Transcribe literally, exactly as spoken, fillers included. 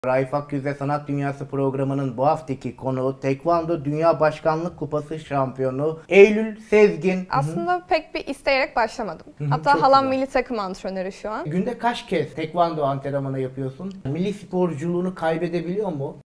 Raif Akyüze Sanat Dünyası programının bu haftaki konuğu Tekvando Dünya Başkanlık Kupası şampiyonu Eylül Sezgin. Aslında Hı-hı. pek bir isteyerek başlamadım. Hı-hı, Hatta halam güzel. Milli takım antrenörü şu an. Günde kaç kez tekvando antrenmanı yapıyorsun? Milli sporculuğunu kaybedebiliyor mu?